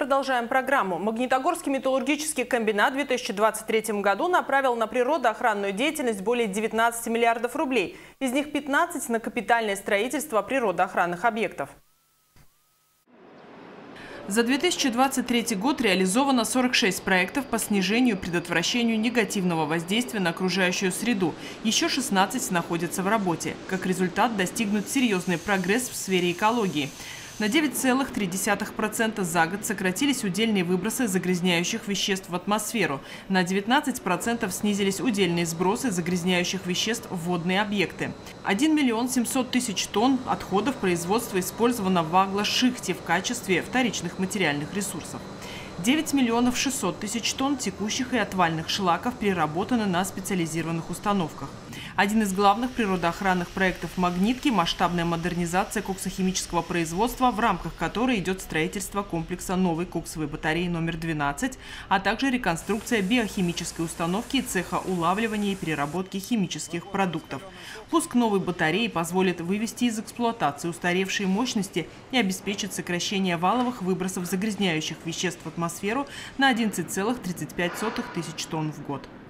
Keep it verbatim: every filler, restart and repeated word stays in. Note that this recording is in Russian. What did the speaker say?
продолжаем программу. Магнитогорский металлургический комбинат в две тысячи двадцать третьем году направил на природоохранную деятельность более девятнадцати миллиардов рублей. Из них пятнадцать на капитальное строительство природоохранных объектов. За две тысячи двадцать третий год реализовано сорок шесть проектов по снижению и предотвращению негативного воздействия на окружающую среду. Еще шестнадцать находятся в работе. Как результат, достигнут серьезный прогресс в сфере экологии. На девять целых три десятых процента за год сократились удельные выбросы загрязняющих веществ в атмосферу. На девятнадцать процентов снизились удельные сбросы загрязняющих веществ в водные объекты. один миллион семьсот тысяч тонн отходов производства использовано в Аглашихте в качестве вторичных материальных ресурсов. девять миллионов шестьсот тысяч тонн текущих и отвальных шлаков переработаны на специализированных установках. Один из главных природоохранных проектов «Магнитки» – масштабная модернизация коксохимического производства, в рамках которой идет строительство комплекса новой коксовой батареи номер двенадцать, а также реконструкция биохимической установки и цеха улавливания и переработки химических продуктов. Пуск новой батареи позволит вывести из эксплуатации устаревшие мощности и обеспечит сокращение валовых выбросов загрязняющих веществ в атмосферу на одиннадцать целых тридцать пять сотых тысяч тонн в год.